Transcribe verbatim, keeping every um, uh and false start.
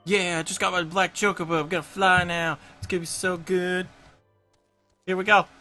Yeah, I just got my black chocobo. I'm gonna fly now. It's gonna be so good. Here we go.